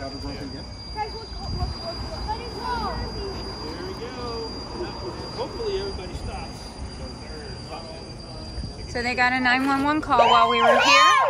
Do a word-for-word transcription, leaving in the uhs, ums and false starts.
powder broken again? Guys, look, look, look, look. Let it go. There we go. Hopefully everybody stops. So they got a nine one one call while we were here.